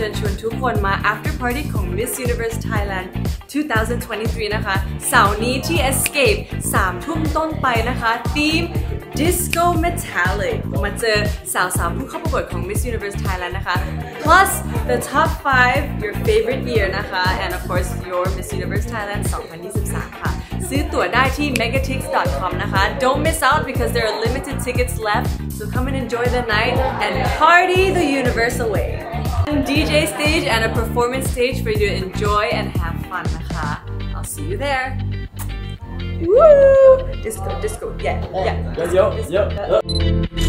ญชวนทุกคนมา after party ของ Miss Universe Thailand 2023 นะคะเสาร์นี้ที่ Escape 3 ทุ่มต้นไปนะคะธีม Disco Metallic มาเจอสาวๆผู้เข้าประกวดของ Miss Universe Thailand นะคะ plus the top 5 your favorite year นะคะ and of course your Miss Universe Thailand 2023 ค่ะซื้อตั๋วได้ที่ megatix.com นะคะ don't miss out because there are limited tickets left so come and enjoy the night and party the universe away DJ stage and a performance stage for you to enjoy and have fun นะคะ I'll see you there Woo! Disco, disco, yeah.